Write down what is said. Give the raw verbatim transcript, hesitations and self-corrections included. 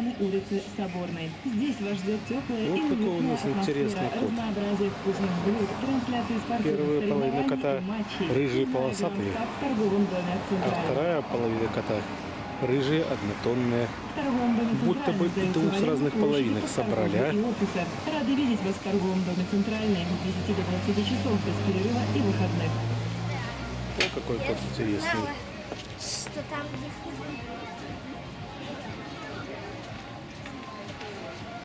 стороны улицы Соборной. Здесь вас ждет теплая Вот и такой у уютная нас интересный атмосфера, кот. разнообразие вкусных блюд, трансляции спортивных Первая половина соревнований кота и матчей. рыжие, Узнай полосатые, гранд-стап в торговом доме а «Центральный». вторая половина кота рыжие, однотонные. В торговом доме Будто бы «Центральный» двух с сдаются разных аренду площади половинок под собрали, торговлю а? и офисы. Рады видеть вас в торговом доме «Центральный» с десяти до двадцати часов без перерыва и выходных. О, какой кот интересный. Знала, что там где